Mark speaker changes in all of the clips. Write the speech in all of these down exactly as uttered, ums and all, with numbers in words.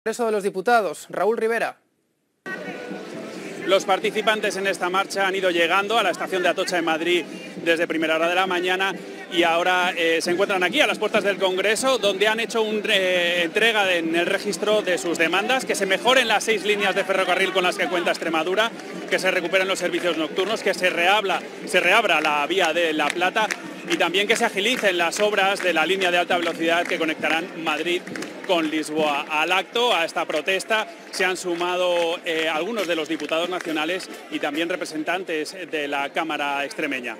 Speaker 1: Congreso de los Diputados, Raúl Rivera.
Speaker 2: Los participantes en esta marcha han ido llegando a la estación de Atocha de Madrid desde primera hora de la mañana y ahora eh, se encuentran aquí a las puertas del Congreso, donde han hecho una eh, entrega en el registro de sus demandas, que se mejoren las seis líneas de ferrocarril con las que cuenta Extremadura, que se recuperen los servicios nocturnos, que se, reabla, se reabra la vía de La Plata y también que se agilicen las obras de la línea de alta velocidad que conectarán Madrid con Lisboa. Al acto, a esta protesta, se han sumado eh, algunos de los diputados nacionales y también representantes de la Cámara extremeña.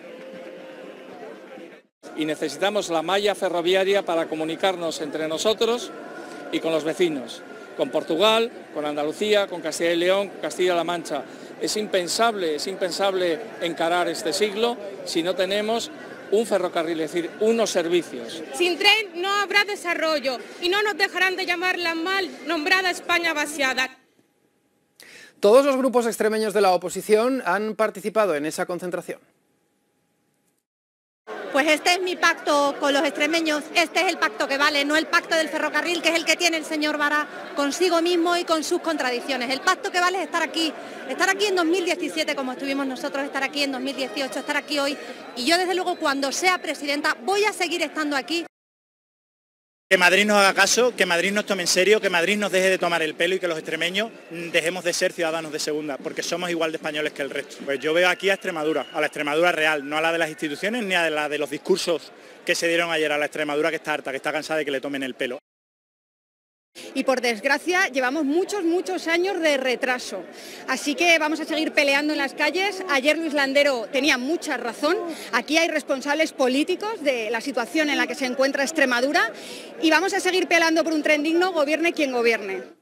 Speaker 3: Y necesitamos la malla ferroviaria para comunicarnos entre nosotros y con los vecinos, con Portugal, con Andalucía, con Castilla y León, con Castilla-La Mancha. Es impensable, es impensable encarar este siglo si no tenemos un ferrocarril, es decir, unos servicios.
Speaker 4: Sin tren no habrá desarrollo y no nos dejarán de llamar la mal nombrada España vaciada.
Speaker 1: Todos los grupos extremeños de la oposición han participado en esa concentración.
Speaker 5: Pues este es mi pacto con los extremeños, este es el pacto que vale, no el pacto del ferrocarril, que es el que tiene el señor Vara consigo mismo y con sus contradicciones. El pacto que vale es estar aquí, estar aquí en dos mil diecisiete como estuvimos nosotros, estar aquí en dos mil dieciocho, estar aquí hoy. Y yo desde luego cuando sea presidenta voy a seguir estando aquí.
Speaker 6: Que Madrid nos haga caso, que Madrid nos tome en serio, que Madrid nos deje de tomar el pelo y que los extremeños dejemos de ser ciudadanos de segunda, porque somos igual de españoles que el resto. Pues yo veo aquí a Extremadura, a la Extremadura real, no a la de las instituciones ni a la de los discursos que se dieron ayer, a la Extremadura que está harta, que está cansada de que le tomen el pelo.
Speaker 7: Y por desgracia llevamos muchos, muchos años de retraso. Así que vamos a seguir peleando en las calles. Ayer Luis Landero tenía mucha razón. Aquí hay responsables políticos de la situación en la que se encuentra Extremadura y vamos a seguir peleando por un tren digno, gobierne quien gobierne.